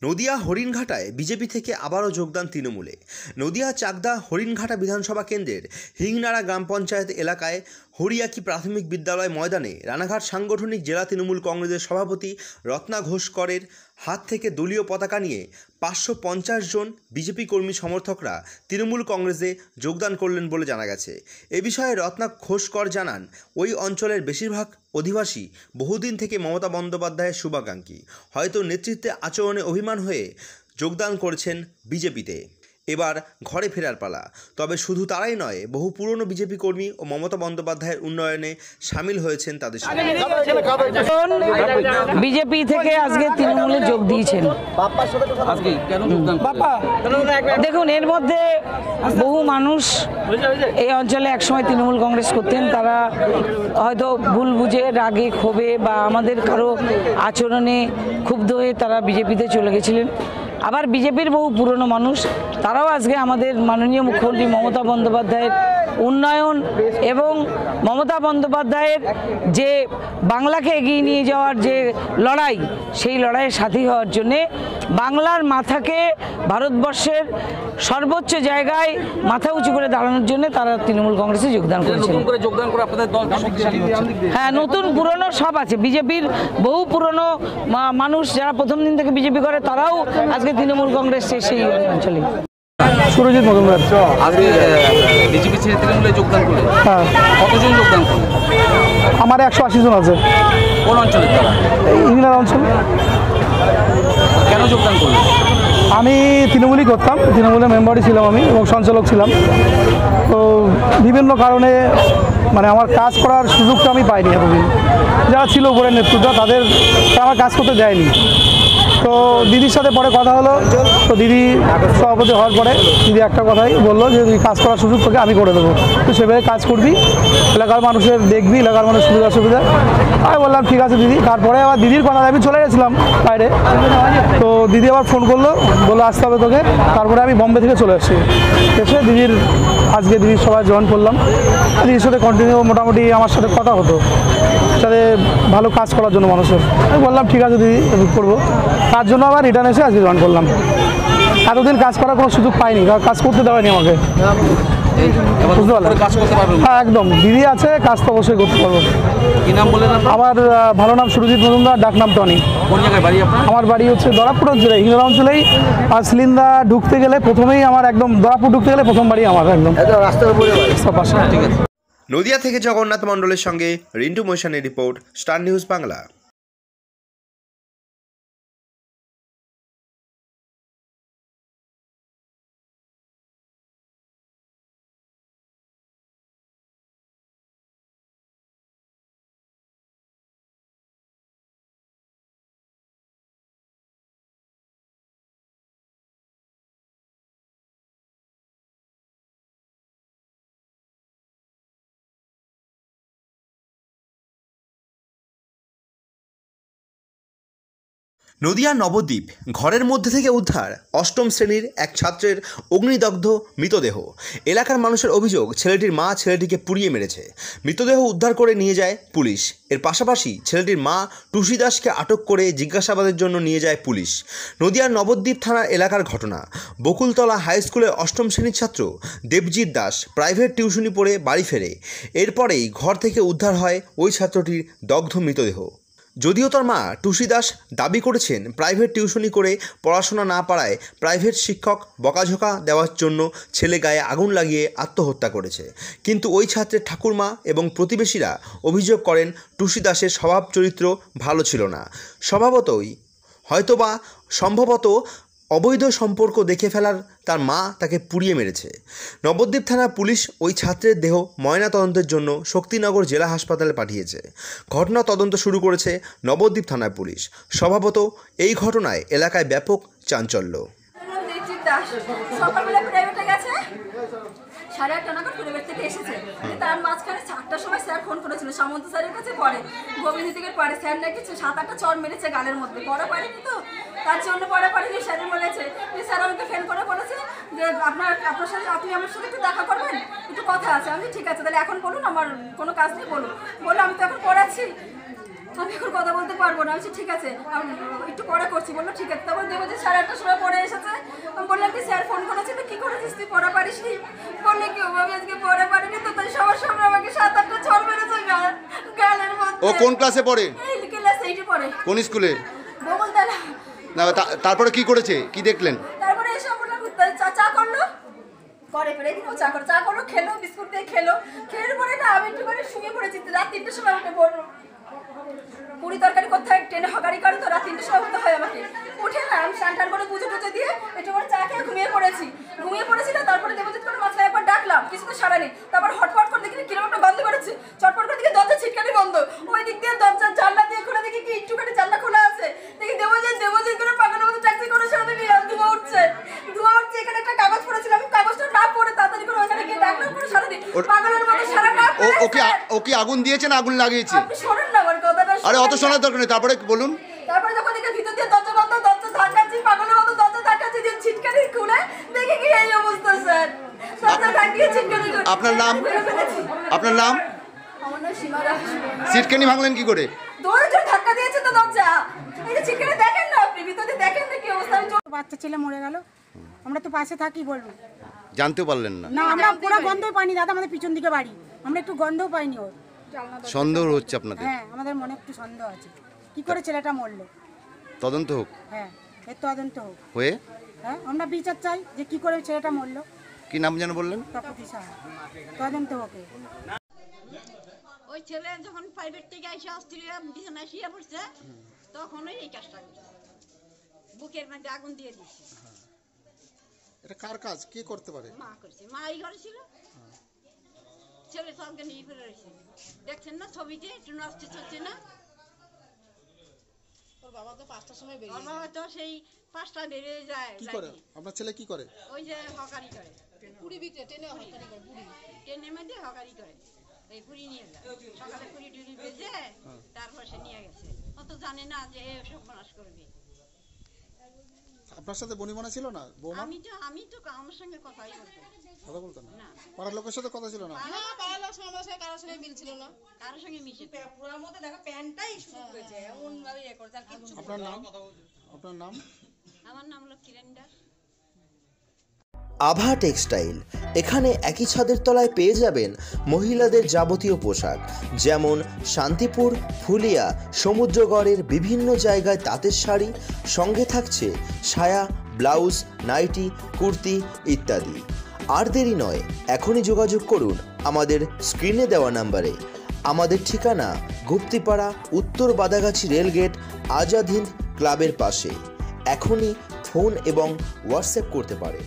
Nadia হরিণঘাটায় BJP থেকে আবারও যোগদান তৃণমূলে। নদিয়া চাকদা হরিণঘাটা বিধানসভা কেন্দ্রের হিংনাড়া গ্রাম পঞ্চায়েত এলাকায় হরিয়াকি প্রাথমিক বিদ্যালয় ময়দানে রানাঘাট সাংগঠনিক জেলা তৃণমূল কংগ্রেসের সভাপতি রত্না ঘোষকরের হাত থেকে দলীয় পতাকা নিয়ে 550 জন বিজেপি কর্মী সমর্থকরা তৃণমূল কংগ্রেসে যোগদান করলেন বলে জানা গেছে। এ বিষয়ে রত্না ঘোষকর জানান, ওই অঞ্চলের বেশিরভাগ অধিবাসী বহুদিন থেকে মমতা বন্দ্যোপাধ্যায়ের শুভাকাঙ্ক্ষী, হয়তো নেতৃত্বে আচরণে অভিমান হয়ে যোগদান করেছেন বিজেপিতে। এবার ঘরে ফেরার পালা। তবে শুধু তারাই নয়, বহু পুরনো বিজেপি কর্মী ও মমতা বন্দ্যোপাধ্যায়ের উন্নয়নে সামিল হয়েছেন তাদের সঙ্গে। বিজেপি থেকে আজকে তৃণমূলে যোগ দিয়েছেন। দেখুন, এর মধ্যে বহু মানুষ এই অঞ্চলে একসময় তৃণমূল কংগ্রেস করতেন, তারা হয়তো ভুল বুঝে রাগে ক্ষোভে বা আমাদের কারো আচরণে ক্ষুব্ধ হয়ে তারা বিজেপিতে চলে গেছিলেন। আবার বিজেপির বহু পুরনো মানুষ, তারাও আজকে আমাদের মাননীয় মুখ্যমন্ত্রী মমতা বন্দ্যোপাধ্যায়ের উন্নয়ন এবং মমতা বন্দ্যোপাধ্যায়ের যে বাংলাকে এগিয়ে নিয়ে যাওয়ার যে লড়াই, সেই লড়াইয়ের সাথী হওয়ার জন্যে বাংলার মাথাকে ভারতবর্ষের সর্বোচ্চ জায়গায় মাথা উঁচু করে দাঁড়ানোর জন্য তারা তৃণমূল কংগ্রেসে যোগদান করেছে। হ্যাঁ, নতুন পুরনো সব আছে। বিজেপির বহু পুরনো মানুষ যারা প্রথম দিন থেকে বিজেপি করে, তারাও আজকে তৃণমূল কংগ্রেস সেই অঞ্চলে। সুরজিৎ মজুমদার আজকে বিজেপি ছেড়ে তৃণমূলে যোগদান করলেন। হ্যাঁ, কতজন যোগদান করলেন? আমার 180 জন আছে। কোন অঞ্চলে তারা? এই ইংলার অঞ্চল। কেন যোগদান করলেন? আমি তৃণমূলই করতাম, তৃণমূলের মেম্বারই ছিলাম আমি এবং সঞ্চালক ছিলাম। তো বিভিন্ন কারণে আমার কাজ করার সুযোগটা আমি পাইনি এতদিন। যারা ছিল উপরের নেতৃত্ব, তাদের আমার কাজ করতে দেয়নি। তো দিদির সাথে পরে কথা হলো, তো দিদি সভাপতি হওয়ার পরে দিদি একটা কথাই বললো যে তুই কাজ করার সুযোগ তোকে আমি করে দেবো, তুই সেভাবে কাজ করবি, এলাকার মানুষের দেখবি, এলাকার মানুষের সুবিধা সুবিধা। আমি বললাম ঠিক আছে দিদি। তারপরে আবার দিদির কথা আমি চলে গেছিলাম বাইরে, তো দিদি আবার ফোন করলো, বললো আসতে হবে তোকে। তারপরে আমি বম্বে থেকে চলে এসেছি, এসে আজকে দিদির সবাই জয়েন করলাম। দিদির সাথে কন্টিনিউ মোটামুটি আমার সাথে কথা হতো, সাথে ভালো কাজ করার জন্য মানুষের। আমি বললাম ঠিক আছে দিদি, করবো। তার জন্য আবার রিটার্ন এসে আজকে জয়েন করলাম। এতদিন কাজ করার কোনো সুযোগ পাইনি, কাজ করতে দেওয়ানি আমাকে, বুঝতে পারলাম। হ্যাঁ একদম, দিদি আছে, কাজ তো অবশ্যই করতে পারবো। কি নাম বললেন? আমার ভালো নাম সুরজিৎ মজুমদার, ডাক নাম টনি। কোন জায়গায় বাড়ি আপনার? আমার বাড়ি হচ্ছে দরাপুর অঞ্চলে, হিংলা অঞ্চলেই। আর সিলিন্দা ঢুকতে গেলে প্রথমেই আমার একদম দরাপুর ঢুকতে গেলে প্রথম বাড়ি আমার, একদম রাস্তার উপরে। ঠিক আছে। নদিয়া থেকে জগন্নাথ মণ্ডলের সঙ্গে রিন্টু মৈশানের report, star news Bangla. Nadia Nabadwip ঘরের মধ্যে থেকে উদ্ধার 8ম শ্রেণীর এক ছাত্রের অগ্নিদগ্ধ মৃতদেহ। এলাকার মানুষের অভিযোগ, ছেলেটির মা ছেলেটিকে পুড়িয়ে মেরেছে। মৃতদেহ উদ্ধার করে নিয়ে যায় পুলিশ। এর পাশাপাশি ছেলেটির মা টুসি দাসকে আটক করে জিজ্ঞাসাবাদের জন্য নিয়ে যায় পুলিশ। নদিয়ার নবদ্বীপ থানার এলাকার ঘটনা। বকুলতলা হাই স্কুলের 8ম শ্রেণীর ছাত্র দেবজিৎ দাস প্রাইভেট টিউশনি পড়ে বাড়ি ফেরে। এরপরেই ঘর থেকে উদ্ধার হয় ওই ছাত্রটির দগ্ধ মৃতদেহ। যদিও তার মা টুসি দাস দাবি করেছেন, প্রাইভেট টিউশনি করে পড়াশোনা না পারায় প্রাইভেট শিক্ষক বকাঝোকা দেওয়ার জন্য ছেলে গায়ে আগুন লাগিয়ে আত্মহত্যা করেছে। কিন্তু ওই ছাত্রের ঠাকুরমা এবং প্রতিবেশীরা অভিযোগ করেন, টুসি দাসের স্বভাব চরিত্র ভালো ছিল না। সম্ভবত অবৈধ সম্পর্ক দেখে ফেলার তার মা তাকে পুড়িয়ে মেরেছে। নবদ্বীপ থানা পুলিশ ওই ছাত্রের দেহ ময়নাতদন্তের জন্য শক্তিনগর জেলা হাসপাতালে পাঠিয়েছে। ঘটনা তদন্ত শুরু করেছে নবদ্বীপ থানার পুলিশ। স্বভাবত এই ঘটনায় এলাকায় ব্যাপক চাঞ্চল্য। সাড়ে 8টা নাগাদ পরিবার থেকে এসেছে। তার মাঝখানে 4টার সময় স্যার ফোন করেছিল সামন্ত স্যারের কাছে, পরে গোবিন্দ দিকের পরে স্যার নাকি 7-8টা চর মেরেছে গালের মধ্যে। পড়া পারেনি, তো তার জন্য পড়া পারেনি। স্যার বলেছে যে স্যার আমাকে ফোন করে বলেছে যে আপনি আমার সাথে একটু দেখা করবেন, একটু কথা আছে। আমি ঠিক আছে, তাহলে এখন বলুন, আমার কোনো কাজ নেই, বলুন। বললো আমি তো এখন পড়াচ্ছি। আমি এখন কথা বলতে পারবো না। আমি বলছি ঠিক আছে, আমি একটু পড়া করছি। বললো ঠিক আছে। তারপর দেবো যে 8:30টার সময় পড়ে এসেছে। আমি বললাম কি স্যার ফোন করেছিল, কি করেছিস তুই, পড়া পারিসনি? বললে কি আমি আজকে পড়া পারিনি তো, তাই সবার সামনে আমাকে 7-8টা চড় মেরেছে গালের মধ্যে। ও কোন ক্লাসে পড়ে? এই ক্লাস 8-এ পড়ে। কোন স্কুলে? বগলতলা। না তারপরে কি করেছে, কি দেখলেন? তারপরে এসে বললাম চা করলো, করে ফেলে দিন, ও চা করলো, খেলো, বিস্কুট দিয়ে খেলো। খেয়ে পরে না আমি একটু করে শুয়ে পড়েছি। রাত 3টের সময় উঠে পড়লো। পুরি তরকারি করতে হয়, ট্রেনে হকারি করে তো রাত 3টের সময় উঠতে হয় আমাকে। উঠে না আমি স্নান করে পুজো টুজো দিয়ে একটু করে চা খেয়ে ঘুমিয়ে পড়েছি না। তারপরে দেবজিৎ করে মাঝখানে একবার ডাকলাম, কিছু তো সারা নেই। তারপর হটপট করে দেখি কিরকম একটা গন্ধ করেছে, চটপট করে দেখি দরজা ছিটকানি গন্ধ। ওই দিক দিয়ে দরজার জানলা দিয়ে খুলে দেখি কি একটুখানি জানলা খোলা আছে। দেখি দেবজিৎ করে পাগলের মতো ট্যাক্সি করে সামনে নিয়ে ধোঁয়া উঠছে। এখানে একটা কাগজ পড়েছিল, আমি কাগজটা না পড়ে তাড়াতাড়ি করে ওখানে গিয়ে ডাকলাম, পুরো সারা দিন পাগলের মতো সারা রাত। ও কি আগুন দিয়েছে না আগুন লাগিয়েছে? আপনি শোনেন না আমার কথাটা। আরে অত শোনার দরকার নেই, তারপরে বলুন। তারপরে যখন দেখে ভিতর দিয়ে দরজা বন্ধ, দরজা ধাক্কাচ্ছি, পাগলের মতো দরজা ধাক্কাচ্ছি, দিয়ে ছিটকানি খুলে দেখে কি এই অবস্থা স্যার। দরজা ধাক্কিয়ে ছিটকানি খুলে। আপনার নাম? আপনার নাম? আমার নাম সীমা দাস। সিটকানি ভাঙলেন কি করে? দৌড়ে জোরে ধাক্কা দিয়েছে তো দরজা। এই যে ছিটকানি দেখেন না আপনি, ভিতরে দেখেন না কি অবস্থা। বাচ্চা ছেলে মরে গেল, আমরা তো পাশে থাকি, বলবো জানতেও পারলেন না? না, আমরা পুরো গন্ধই পাইনি দাদা, আমাদের পিছন দিকে বাড়ি, আমরা একটু গন্ধও পাইনি ওর। সন্দেহ হচ্ছে আপনাদের? হ্যাঁ, আমাদের মনে একটু সন্দেহ আছে, কি করে ছেলেটা মরলো। তদন্ত হোক। হ্যাঁ, এর তদন্ত হোক। হয়ে? হ্যাঁ, আমরা বিচার চাই যে কি করে ছেলেটা মরলো। কি নাম যেন বললেন? তপতি সাহা। তদন্ত হোক। ওই ছেলে যখন প্রাইভেট থেকে এসে অস্ট্রেলিয়া বিছানায় শুয়ে পড়ছে, তখনই এই কাজটা করছে, বুকের মধ্যে আগুন দিয়ে দিচ্ছে। এটা কার কাজ, কে করতে পারে? মা করছে, মা এই ঘরে ছিল, ছেলে সবকে নিয়ে ফিরে রয়েছে। দেখছেন না ছবিতে, একটু নষ্ট চলছে না? ওর বাবা তো 5টার সময় বেরিয়ে, ওর বাবা তো সেই 5টায় বেরিয়ে যায়। কি করে আপনার ছেলে, কি করে? ওই যে হকারি করে, পুরি বিক্রি, ট্রেনে হকারি করে, পুরি ট্রেনের মধ্যে হকারি করে, এই পুরি নিয়ে যায় সকালে, পুরি টুরি বেজে তারপর সে নিয়ে গেছে। ও তো জানে না যে এসব মানুষ করবে। আপনার সাথে বনিমনা ছিল না? আমি তো আমার সঙ্গে কথাই বলতো, কথা বলতেন না। পাড়ার লোকের সাথে কথা ছিল না? পাড়ার লোক সমাজে কারোর সঙ্গে মিল ছিল না, কারোর সঙ্গে মিশে পুরার মধ্যে দেখো প্যান্টটাই শুকিয়েছে এমন ভাবে ইয়ে করছে। আর কিছু আপনার নাম? আপনার নাম? আমার নাম হলো কিরণ দাস। আভা টেক্সটাইল, এখানে একই ছাদের তলায় পেয়ে যাবেন মহিলাদের যাবতীয় পোশাক, যেমন শান্তিপুর, ফুলিয়া, সমুদ্রগড়ের বিভিন্ন জায়গায় তাঁতের শাড়ি, সঙ্গে থাকছে সায়া, ব্লাউজ, নাইটি, কুর্তি ইত্যাদি। আর দেরি নয়, এখনই যোগাযোগ করুন আমাদের স্ক্রিনে দেওয়া নাম্বারে। আমাদের ঠিকানা গুপ্তিপাড়া, উত্তর বাদাগাছি রেলগেট, আজাদ হিন্দ ক্লাবের পাশে। এখনই ফোন এবং হোয়াটসঅ্যাপ করতে পারেন।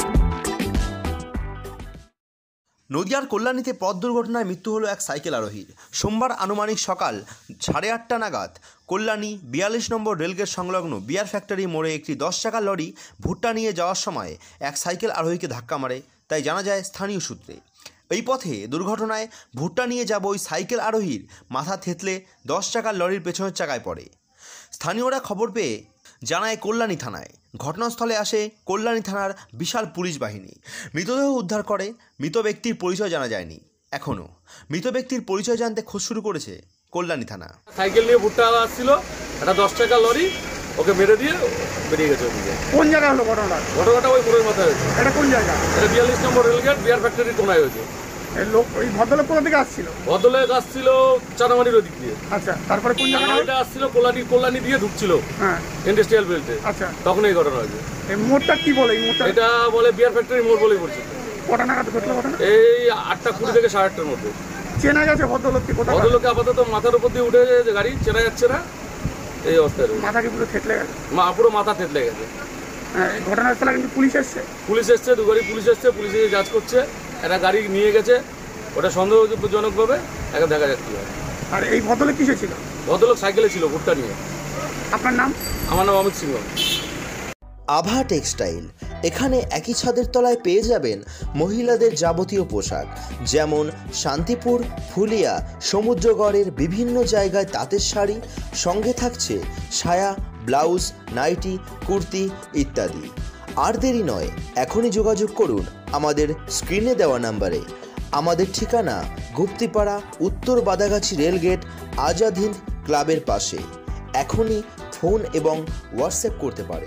নদিয়ার কল্যাণীতে পথ দুর্ঘটনায় মৃত্যু হলো এক সাইকেল আরোহীর। সোমবার আনুমানিক সকাল 8:30 নাগাদ কল্যাণী 42 নম্বর রেলগেট সংলগ্ন বিয়ার ফ্যাক্টরি মোড়ে একটি 10 চাকার লরি ভুট্টা নিয়ে যাওয়ার সময় এক সাইকেল আরোহীকে ধাক্কা মারে, তাই জানা যায় স্থানীয় সূত্রে। এই পথে দুর্ঘটনায় ভুট্টা নিয়ে যাব ওই সাইকেল আরোহীর মাথা থেতলে 10 চাকার লরির পেছনের চাকায় পড়ে। স্থানীয়রা খবর পেয়ে জানায় কল্যাণী থানায়। ঘটনাস্থলে আসে কল্যাণী থানার বিশাল পুলিশ বাহিনী। মৃতদেহ উদ্ধার করে। মৃত ব্যক্তির পরিচয় জানা যায়নি এখনও। মৃত ব্যক্তির পরিচয় জানতে খোঁজ শুরু করেছে কল্যাণী থানা। সাইকেল নিয়ে ভুট্টা আসছিল, একটা 10 টাকা লরি ওকে মেরে দিয়ে বেরিয়ে গেছে। কোন জায়গায় হলো ঘটনাটা? ঘটনাটা ওই মোড়ের মাথায় হয়েছে। এটা কোন জায়গা? এটা 42 নম্বর রেলগেট বিয়ার ফ্যাক্টরির কোনায় হয়েছে। ওই ভদ্রলোক কোথা থেকে আসছিল? ভদ্রলোক আসছিল চানামারির ওদিক দিয়ে। আচ্ছা, তারপরে কোন জায়গায়? এটা আসছিল কল্যাণী দিয়ে ঢুকছিল ইন্ডাস্ট্রিয়াল বেল্টে। আচ্ছা, তখন এই ঘটনা হয়েছে। এই মোড়টা কি বলে? এই মোড়টা এটা বলে বিয়ার ফ্যাক্টরি মোড় বলেই পরিচিত। কটা নাগাদ ঘটলো ঘটনা? এই 8:20 থেকে 8:30টার মধ্যে। চেনা গেছে ভদ্রলোককে? কোথায়? ভদ্রলোকে আপাতত মাথার উপর দিয়ে উঠে যে গাড়ি চেনা যাচ্ছে না, এই অবস্থায় মাথা কি পুরো থেতলে গেছে? পুরো মাথা থেতলে গেছে। ঘটনাস্থলে কিন্তু পুলিশ এসছে। পুলিশ এসছে, 2 গাড়ি পুলিশ এসছে, পুলিশে যাচ করছে। একটা গাড়ি নিয়ে গেছে, ওটা সন্দেহজনকভাবে এখন দেখা যাচ্ছে। আর এই ভদ্রলোক কিসে ছিল? ভদ্রলোক সাইকেলে ছিল ভুট্টা নিয়ে। আপনার নাম? আমার নাম অমিত সিংহ। আভা টেক্সটাইল, এখানে একই ছাদের তলায় পেয়ে যাবেন মহিলাদের যাবতীয় পোশাক, যেমন শান্তিপুর, ফুলিয়া, সমুদ্রগড়ের বিভিন্ন জায়গায় তাঁতের শাড়ি, সঙ্গে থাকছে সায়া, ব্লাউজ, নাইটি, কুর্তি ইত্যাদি। আর দেরি নয়, এখনই যোগাযোগ করুন আমাদের স্ক্রিনে দেওয়া নাম্বারে। আমাদের ঠিকানা গুপ্তিপাড়া, উত্তর বাদাগাছি রেলগেট, আজাদ হিন্দ ক্লাবের পাশে। এখনই ফোন এবং হোয়াটসঅ্যাপ করতে পারে।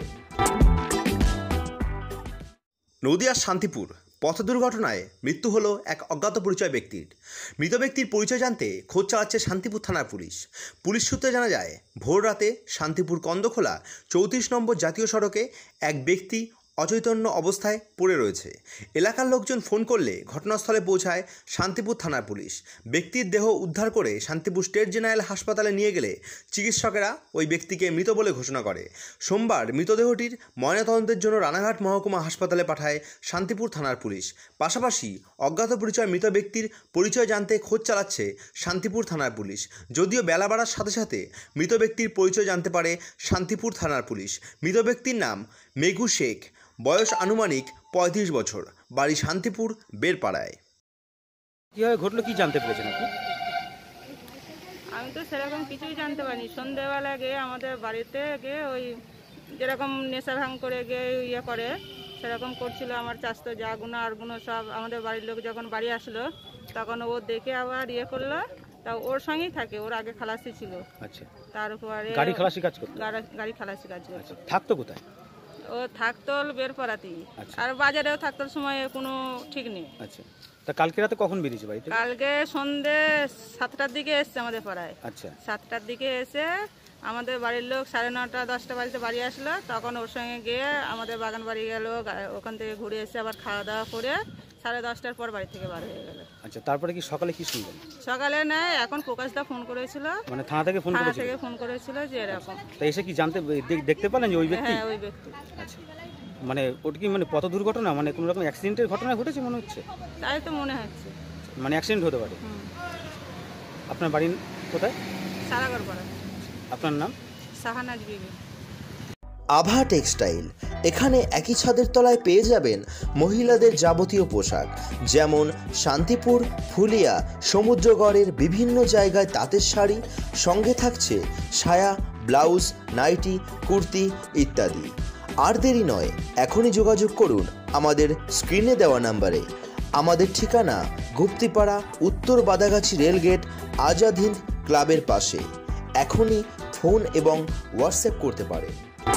নদিয়ার শান্তিপুর পথ দুর্ঘটনায় মৃত্যু হলো এক অজ্ঞাত পরিচয় ব্যক্তির। মৃত ব্যক্তির পরিচয় জানতে খোঁজ চালাচ্ছে শান্তিপুর থানার পুলিশ। পুলিশ সূত্রে জানা যায়, ভোর রাতে শান্তিপুর কন্দখোলা 34 নম্বর জাতীয় সড়কে এক ব্যক্তি অচৈতন্য অবস্থায় পড়ে রয়েছে। এলাকার লোকজন ফোন করলে ঘটনাস্থলে পৌঁছায় শান্তিপুর থানার পুলিশ। ব্যক্তির দেহ উদ্ধার করে শান্তিপুর স্টেট জেনারেল হাসপাতালে নিয়ে গেলে চিকিৎসকেরা ওই ব্যক্তিকে মৃত বলে ঘোষণা করে। সোমবার মৃতদেহটির ময়নাতদন্তের জন্য রানাঘাট মহকুমা হাসপাতালে পাঠায় শান্তিপুর থানার পুলিশ। পাশাপাশি অজ্ঞাত পরিচয় মৃত ব্যক্তির পরিচয় জানতে খোঁজ চালাচ্ছে শান্তিপুর থানার পুলিশ। যদিও বেলা বাড়ার সাথে সাথে মৃত ব্যক্তির পরিচয় জানতে পারে শান্তিপুর থানার পুলিশ। মৃত ব্যক্তির নাম মেঘু শেখ, বয়স আনুমানিক 35 বছর, বাড়ি শান্তিপুর বেরপাড়ায়। কীভাবে ঘটলো, কি জানতে পেরেছেন আপনি? আমি তো সেরকম কিছুই জানতে পারিনি। সন্ধ্যেবেলা গিয়ে আমাদের বাড়িতে গিয়ে ওই যেরকম নেশা ভাঙ করে গিয়ে ইয়ে করে সেরকম করছিল আমার চাচতো জাগুনো আরগুনো সব। আমাদের বাড়ির লোক যখন বাড়ি আসলো তখন ও দেখে আবার ইয়ে করলো, তা ওর সঙ্গেই থাকে। ওর আগে খালাসি ছিল। আচ্ছা, তারপরে গাড়ি খালাসি কাজ করতো? গাড়ি খালাসি কাজ করতো। থাকতো কোথায়? ও থাকতো বেরপাড়াতেই। আচ্ছা। আর বাজারেও থাকতো সময় কোনো ঠিক নেই। আচ্ছা, তা কালকে রাতে কখন বেরিয়েছে বাড়িতে? কালকে সন্ধ্যে 7টার দিকে এসছে আমাদের পাড়ায়। আচ্ছা, 7টার দিকে এসে আমাদের বাড়ির লোক 9:30 10টা বাড়িতে বাড়ি আসলো। তখন ওর সঙ্গে গিয়ে আমাদের বাগান বাড়ি গেল। ওখান থেকে ঘুরে এসে আবার খাওয়া দাওয়া করে 10:30টার পর বাড়ি থেকে বার হয়ে গেল। আচ্ছা, তারপরে কি সকালে কি শুনলেন? সকালে নয়, এখন প্রকাশদা ফোন করেছিল, মানে থানা থেকে ফোন থানা করেছিল? থেকে ফোন করেছিল যে এরকম। তা এসে কি জানতে দেখতে পেলেন যে ওই ব্যক্তি? হ্যাঁ, ওই ব্যক্তি। আচ্ছা, মানে ওটা কি মানে পথ দুর্ঘটনা, মানে কোনো রকম অ্যাক্সিডেন্টের ঘটনা ঘটেছে মনে হচ্ছে? তাই তো মনে হচ্ছে। মানে অ্যাক্সিডেন্ট হতে পারে। আপনার বাড়ি কোথায়? সারাগড় পাড়া। আপনার নাম? শাহানাজ বিবি। আভা টেক্সটাইল, এখানে একই ছাদের তলায় পেয়ে যাবেন মহিলাদের যাবতীয় পোশাক, যেমন শান্তিপুর, ফুলিয়া, সমুদ্রগড়ের বিভিন্ন জায়গায় তাঁতের শাড়ি, সঙ্গে থাকছে সায়া, ব্লাউজ, নাইটি, কুর্তি ইত্যাদি। আর দেরি নয়, এখনই যোগাযোগ করুন আমাদের স্ক্রিনে দেওয়া নাম্বারে। আমাদের ঠিকানা গুপ্তিপাড়া, উত্তর বাদাগাছি রেলগেট, আজাদ হিন্দ ক্লাবের পাশে। এখনই ফোন এবং হোয়াটসঅ্যাপ করতে পারে।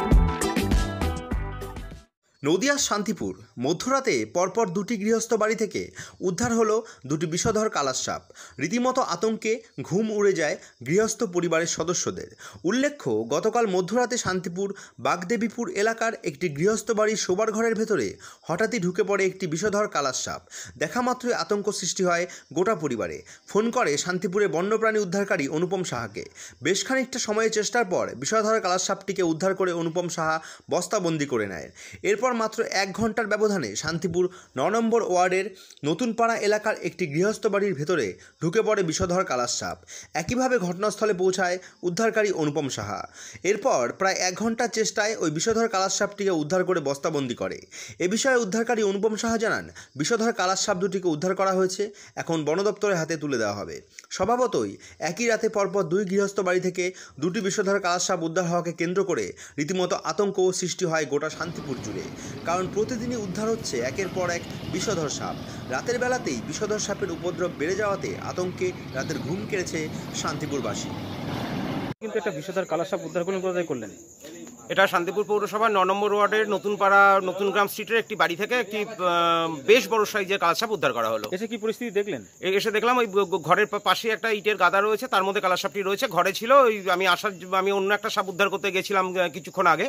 নদিয়ার শান্তিপুর মধ্যরাতে পরপর দুটি গৃহস্থ বাড়ি থেকে উদ্ধার হলো দুটি বিষধর কালার সাপ। রীতিমতো আতঙ্কে ঘুম উড়ে যায় গৃহস্থ পরিবারের সদস্যদের। উল্লেখ্য, গতকাল মধ্যরাতে শান্তিপুর বাগদেবীপুর এলাকার একটি গৃহস্থ বাড়ির শোবার ঘরের ভেতরে হঠাৎই ঢুকে পড়ে একটি বিষধর কালার সাপ। দেখা মাত্রই আতঙ্ক সৃষ্টি হয় গোটা পরিবারে। ফোন করে শান্তিপুরে বন্যপ্রাণী উদ্ধারকারী অনুপম সাহাকে। বেশ খানিকটা সময়ের চেষ্টার পর বিষধর কালার সাপটিকে উদ্ধার করে অনুপম সাহা বস্তাবন্দি করে নেয়। এরপর মাত্র 1 ঘন্টার ব্যবধানে শান্তিপুর 9 নম্বর ওয়ার্ডের নতুনপাড়া এলাকার একটি গৃহস্থ বাড়ির ভেতরে ঢুকে পড়ে বিষধর কালার সাপ। একইভাবে ঘটনাস্থলে পৌঁছায় উদ্ধারকারী অনুপম সাহা। এরপর প্রায় 1 ঘন্টার চেষ্টায় ওই বিষধর কালার সাপটিকে উদ্ধার করে বস্তাবন্দি করে। এ বিষয়ে উদ্ধারকারী অনুপম সাহা জানান, বিষধর কালার সাপ দুটিকে উদ্ধার করা হয়েছে, এখন বন দপ্তরের হাতে তুলে দেওয়া হবে। স্বভাবতই একই রাতে পরপর 2 গৃহস্থ বাড়ি থেকে দুটি বিষধর কালার সাপ উদ্ধার হওয়াকে কেন্দ্র করে রীতিমতো আতঙ্ক সৃষ্টি হয় গোটা শান্তিপুর জুড়ে। কারণ প্রতিদিনই উদ্ধার হচ্ছে একের পর এক বিষধর সাপ। রাতের বেলাতেই বিষধর সাপের উপদ্রব বেড়ে যাওয়াতে আতঙ্কে রাতের ঘুম কেড়েছে শান্তিপুরবাসী। কিন্তু একটা বিষধর কালার সাপ উদ্ধার করলেন, কোথায় করলেন? এটা শান্তিপুর পৌরসভার 9 নম্বর ওয়ার্ডের নতুনপাড়া নতুনগ্রাম স্ট্রিটের একটি বাড়ি থেকে একটি বেশ বড় সাইজের কালার সাপ উদ্ধার করা হলো। এসে কি পরিস্থিতি দেখলেন? এসে দেখলাম ওই ঘরের পাশে একটা ইটের গাদা রয়েছে, তার মধ্যে কালার সাপটি রয়েছে। ঘরে ছিল, ওই আমি অন্য একটা সাপ উদ্ধার করতে গেছিলাম কিছুক্ষণ আগে।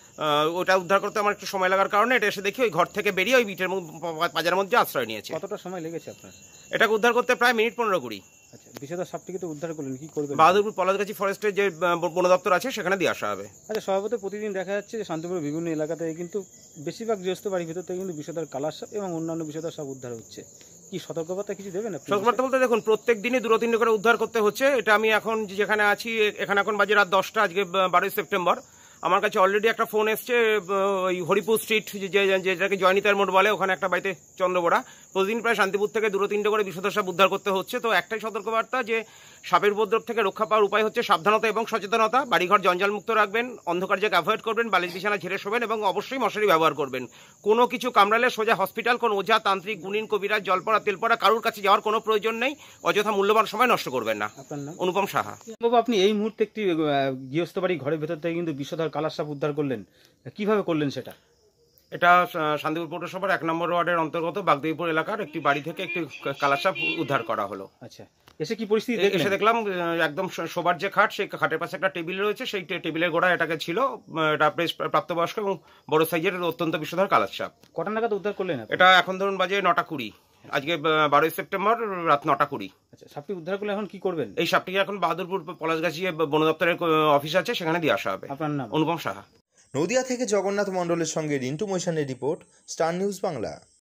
ওটা উদ্ধার করতে আমার একটু সময় লাগার কারণে এটা এসে দেখি ওই ঘর থেকে বেরিয়ে ওই ইটের পাজারের মধ্যে আশ্রয় নিয়েছে। কতটা সময় লেগেছে আপনার? এটাকে উদ্ধার করতে প্রায় মিনিট 15-20। আচ্ছা, বিষধর সাপটিকে তো উদ্ধার করলেন, কি করবেন? বাহাদুরপুর পলাশগাছি ফরেস্টের যে বন দপ্তর আছে সেখানে দিয়ে আসা হবে। আচ্ছা, স্বভাবত প্রতিদিন দেখা যাচ্ছে যে শান্তিপুরের বিভিন্ন এলাকাতে কিন্তু বেশিরভাগ গৃহস্থ বাড়ির ভিতর থেকে কিন্তু বিষধর কালার সাপ এবং অন্যান্য বিষধর সাপ উদ্ধার হচ্ছে। কি সতর্কবার্তা কিছু দেবেন? সতর্কবার্তা বলতে দেখুন, প্রত্যেক দিনই 2-3 করে উদ্ধার করতে হচ্ছে। এটা আমি এখন যেখানে আছি, এখানে এখন বাজে রাত 10টা, আজকে 12 সেপ্টেম্বর। আমার কাছে অলরেডি একটা ফোন এসছে ওই হরিপুর স্ট্রিট যেটাকে জয়নিতার মোড় বলে, ওখানে একটা বাড়িতে চন্দ্রবোড়া প্রতিদিন প্রায় শান্তিপুর থেকে 2-3টে করে বিষধর সাপ উদ্ধার করতে হচ্ছে। তো একটাই সতর্কবার্তা যে সাপের উপদ্রব থেকে রক্ষা পাওয়ার উপায় হচ্ছে সাবধানতা এবং সচেতনতা। বাড়িঘর জঞ্জালমুক্ত রাখবেন, অন্ধকার জায়গা অ্যাভয়েড করবেন, বালিশ বিছানা ঝেড়ে শোবেন এবং অবশ্যই মশারি ব্যবহার করবেন। কোনো কিছু কামড়ালে সোজা হসপিটাল, কোনো ওঝা, তান্ত্রিক, গুণিন, কবিরাজ, জলপড়া, তেলপড়া কারোর কাছে যাওয়ার কোনো প্রয়োজন নেই। অযথা মূল্যবান সময় নষ্ট করবেন না। আপনার নাম? অনুপম সাহা। বাবু, আপনি এই মুহূর্তে একটি গৃহস্থ বাড়ি ঘরের ভেতর থেকে কিন্তু বিষধর কালার সাপ উদ্ধার করলেন, কিভাবে করলেন সেটা? এটা শান্তিপুর পৌরসভার 1 নম্বর ওয়ার্ডের অন্তর্গত বাগদেবীপুর এলাকার একটি বাড়ি থেকে একটি কালার সাপ উদ্ধার করা হলো। আচ্ছা, এসে কি পরিস্থিতি এসে দেখলাম একদম শোবার যে খাট, সেই খাটের পাশে একটা টেবিল রয়েছে, সেই টেবিলের গোড়ায় এটাকে ছিল। এটা বেশ প্রাপ্তবয়স্ক এবং বড় সাইজের অত্যন্ত বিষধর কালার সাপ। কটা নাগাদ উদ্ধার করলেন? এটা এখন ধরুন বাজে 9:20, আজকে 12ই সেপ্টেম্বর রাত 9:20। আচ্ছা, সাপটি উদ্ধার করলে এখন কি করবেন? এই সাপটিকে এখন বাহাদুরপুর পলাশগাছি বন দপ্তরের অফিস আছে, সেখানে দিয়ে আসা হবে। আপনার নাম? অনুপম সাহা। নদিয়া থেকে জগন্নাথ মণ্ডলের সঙ্গে রিন্টু মৈশানের report, star news Bangla.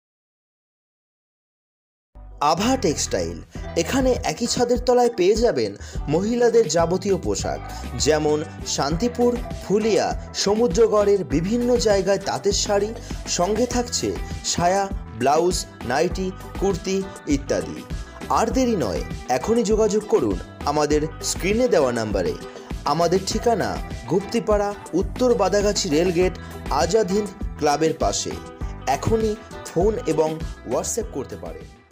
Abha textile, এখানে একই ছাদের তলায় পেয়ে যাবেন মহিলাদের যাবতীয় পোশাক, যেমন শান্তিপুর, ফুলিয়া, সমুদ্রগড়ের বিভিন্ন জায়গায় তাঁতের শাড়ি, সঙ্গে থাকছে সায়া, ব্লাউজ, নাইটি, কুর্তি ইত্যাদি। আর দেরি নয়, এখনই যোগাযোগ করুন আমাদের স্ক্রিনে দেওয়া নাম্বারে। আমাদের ঠিকানা গুপ্তিপাড়া, উত্তর বাদাগাছি রেলগেট, আজাদ হিন্দ ক্লাবের পাশে। এখনই ফোন এবং হোয়াটসঅ্যাপ করতে পারেন।